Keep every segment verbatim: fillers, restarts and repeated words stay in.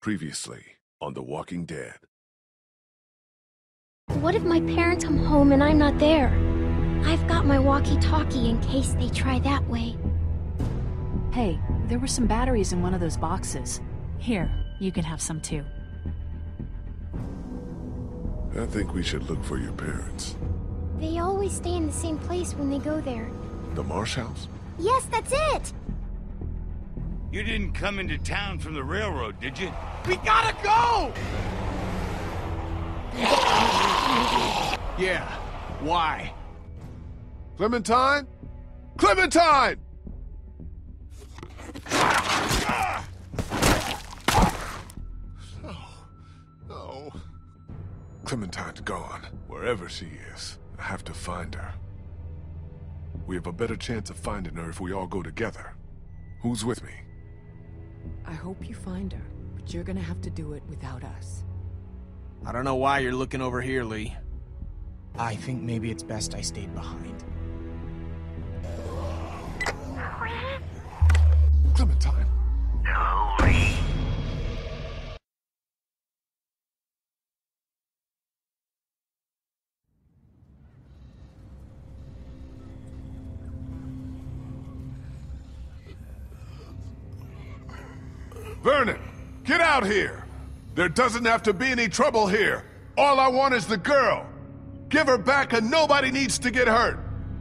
Previously on The Walking Dead. What if my parents come home and I'm not there? I've got my walkie-talkie in case they try that way. Hey, there were some batteries in one of those boxes. Here, you can have some too. I think we should look for your parents. They always stay in the same place when they go there. The Marsh House? Yes, that's it! You didn't come into town from the railroad, did you? We gotta go! Yeah, why? Clementine? Clementine! Oh, no. Clementine's gone. Wherever she is, I have to find her. We have a better chance of finding her if we all go together. Who's with me? I hope you find her, but you're gonna have to do it without us. I don't know why you're looking over here, Lee. I think maybe it's best I stayed behind. Clementine? Hello, Lee. Vernon, get out here! There doesn't have to be any trouble here. All I want is the girl. Give her back and nobody needs to get hurt.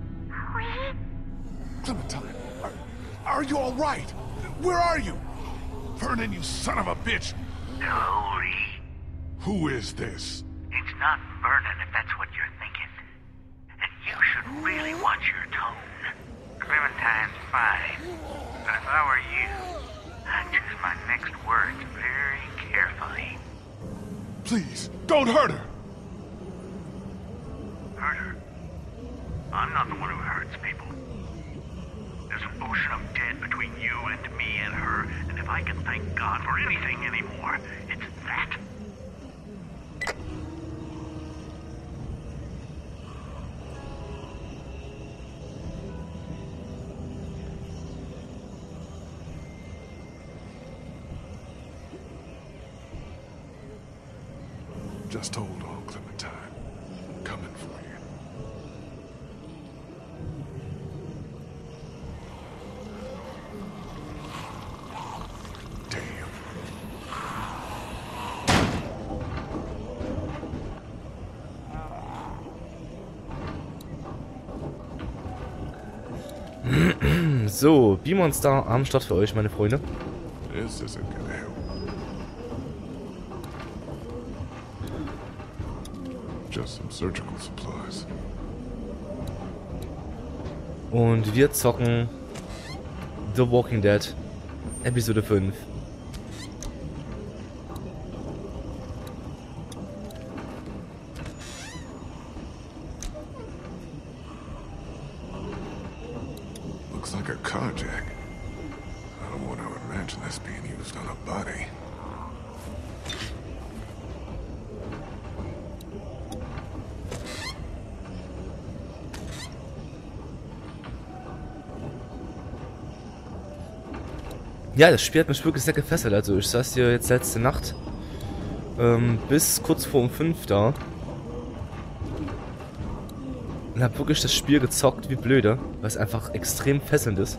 Clementine, are, are you all right? Where are you? Vernon, you son of a bitch! Hello, Lee. Who is this? It's not Vernon, if that's what you're thinking. And you should really watch your tone. Clementine's fine. But if I were you, I'd choose my next words very carefully. Please, don't hurt her! Hurt her? I'm not the one who hurts people. There's an ocean of dead between you and me and her, and if I can thank God for anything anymore, it's that. Just hold on, Clementine. I'm coming for you. Damn. So, B-Monster am Start für euch, meine Freunde. This isn't gonna help. Just some surgical supplies. Und wir zocken The Walking Dead Episode fünf. Looks like a carjack. I don't want to imagine this being used on a body. Ja, das Spiel hat mich wirklich sehr gefesselt. Also ich saß hier jetzt letzte Nacht ähm, bis kurz vor um fünf da und hab wirklich das Spiel gezockt wie blöde, weil es einfach extrem fesselnd ist.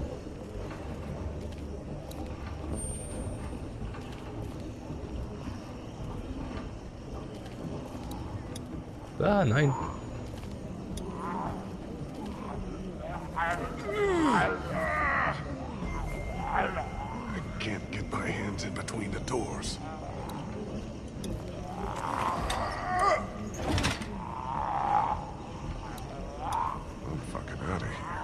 Ah, nein. I can't get my hands in between the doors. I'm fucking out of here.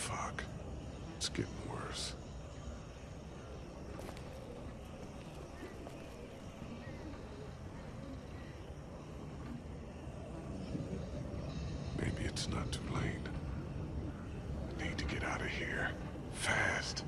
Fuck. It's getting worse. Maybe it's not too late. I need to get out of here. Fast.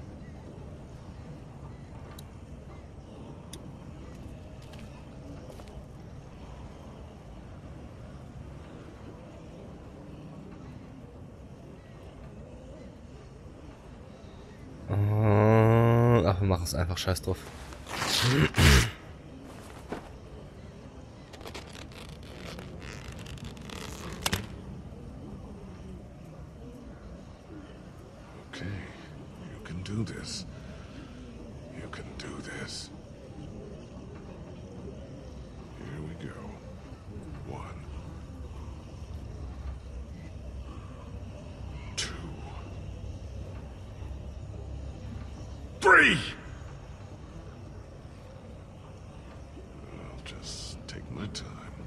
Ach, wir machen es einfach, scheiß drauf. Okay, you can do this. You can do this. Here we go. One. Two. Three! I'll just take my time.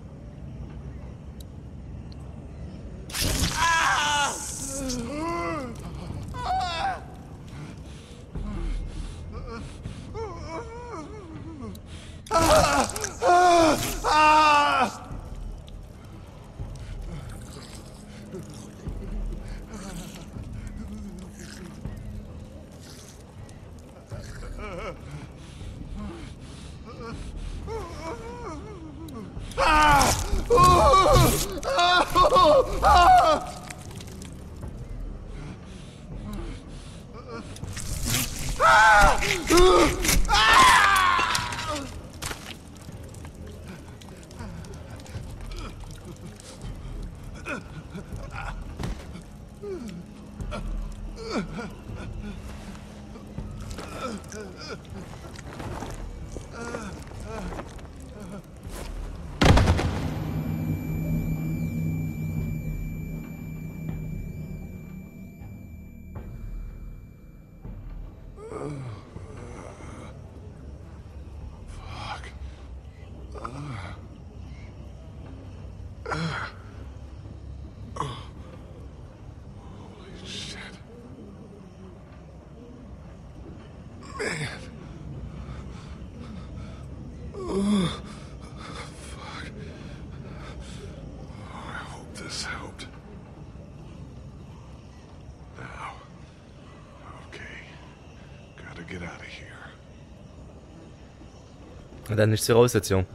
Dann nichts hier raus jetzt, Junge.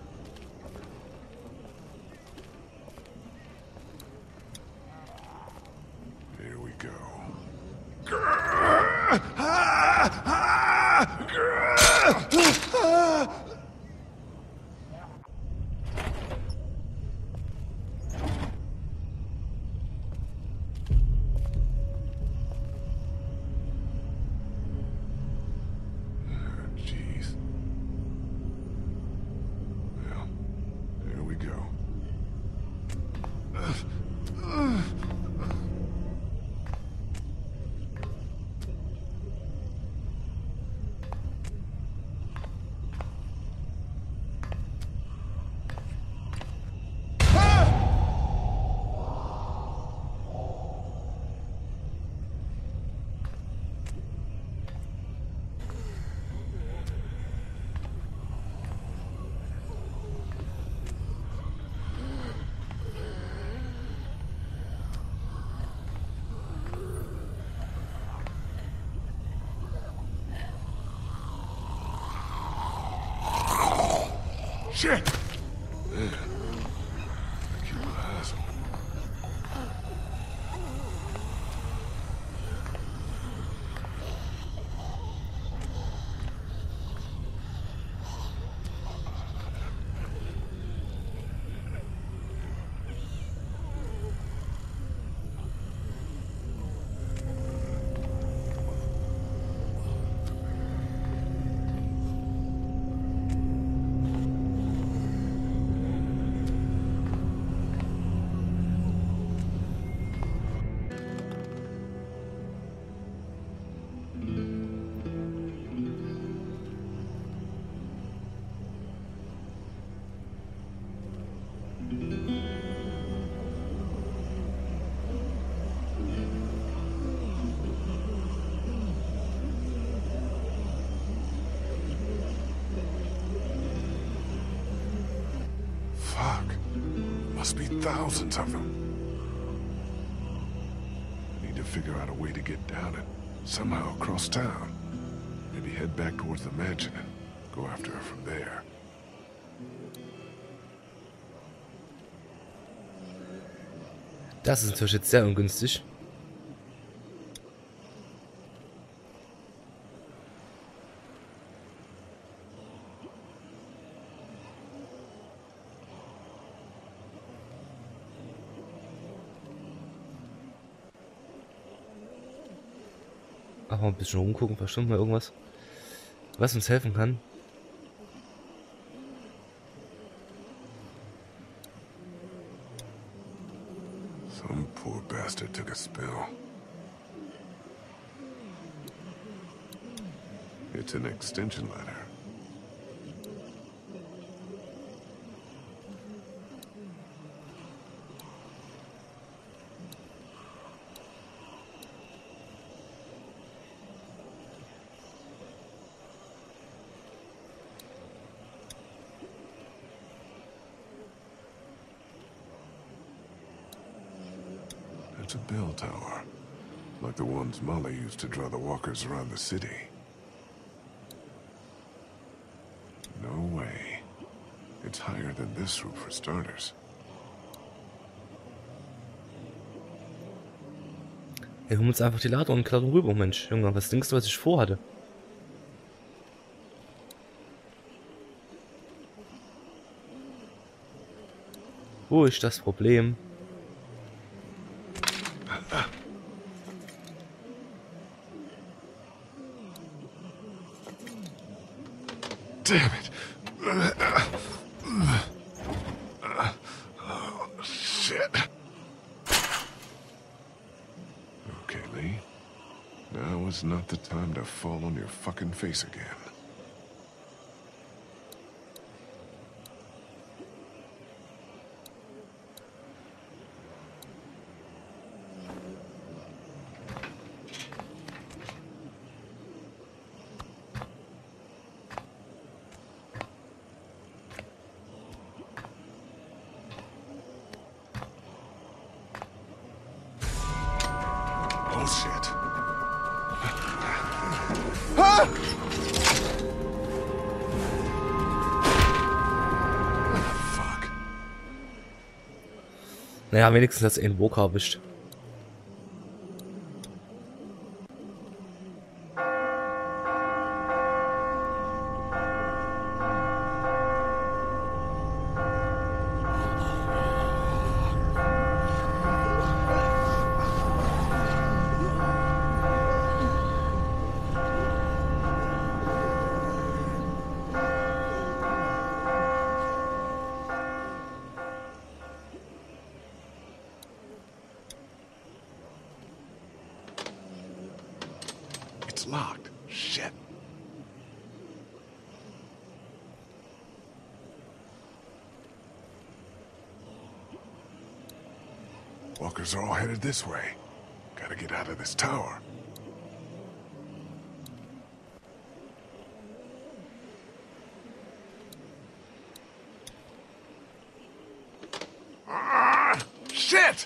Here we go. Jeez. Well, here we go. Shit! Man, I keep my eyes on. Must be thousands of them. I need to figure out a way to get down it, somehow across town. Maybe head back towards the mansion and go after her from there. Das ist natürlich jetzt sehr ungünstig. Auch mal ein bisschen rumgucken, bestimmt mal irgendwas, was uns helfen kann. Some poor bastard took a spill. It's an extension letter. It's a bell tower, like the ones Molly used to draw the walkers around the city. No way. It's higher than this roof for starters. Hey, holen uns einfach die Ladung und klauen rüber, Mensch. Junge, was denkst du, was ich vorhatte? Wo ist das Problem? Damn it. Oh, shit. Okay, Lee. Now is not the time to fall on your fucking face again. Oh shit. Ah! Fuck. Naja, wenigstens hat es einen Walker erwischt. It's locked. Shit. Walkers are all headed this way. Gotta get out of this tower. Ah, shit!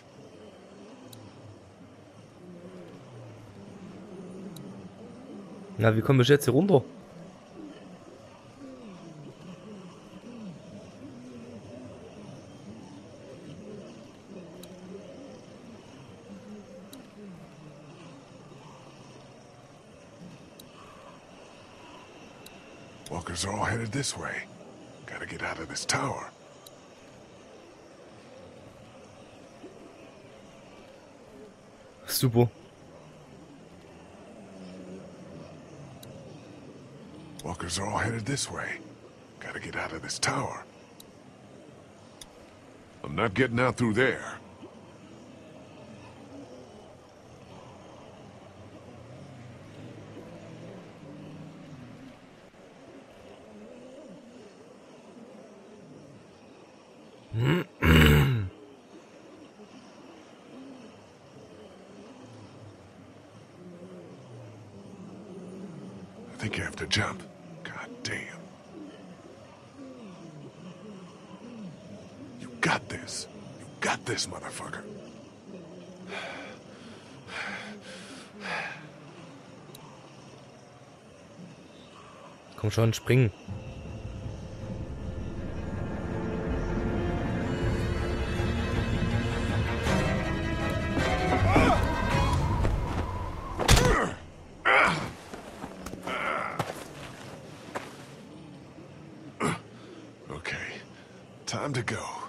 Na, wie komme ich jetzt hier runter? Walkers are all headed this way. Gotta get out of this tower. Super. Walkers are all headed this way. Gotta get out of this tower. I'm not getting out through there. I think you have to jump. God damn. You got this. got this, motherfucker. Komm schon, springen. Okay, time to go.